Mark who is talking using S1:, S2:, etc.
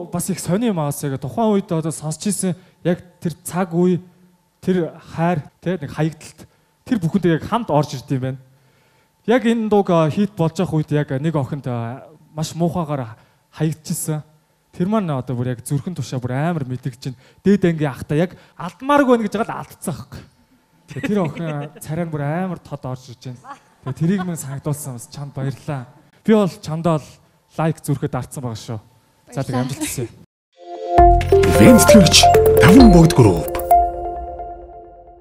S1: дуу бас их сони юм аасаа. Тухайн үед одоо сонсч ирсэн яг тэр цаг үе, тэр хайр, тэ нэг хаягдалт тэр бүхэнд яг хамт орж ирд юм байна. Яг энэ дууг хит болж явах үед яг нэг охинд маш муухайгаар хаягдчихсан. Тэр маань одоо бүр яг зүрхэн тушаа бүр амар мэдгэж чинь дээд ангийн ахта яг алдмааргүй байна гэж байгаа л алдцсан аахгүй. Тэгээ тэр охин царай нь бүр амар тод орж ирж байна. Тэгээ тэрийг мэн санагдуулсан бас чамд баярлалаа. Би бол чамдаа лайк зүрхэд дарцсан байгаа шүү. За тэгээ амжилт хүсье.
S2: Ивент төлж 5 богд групп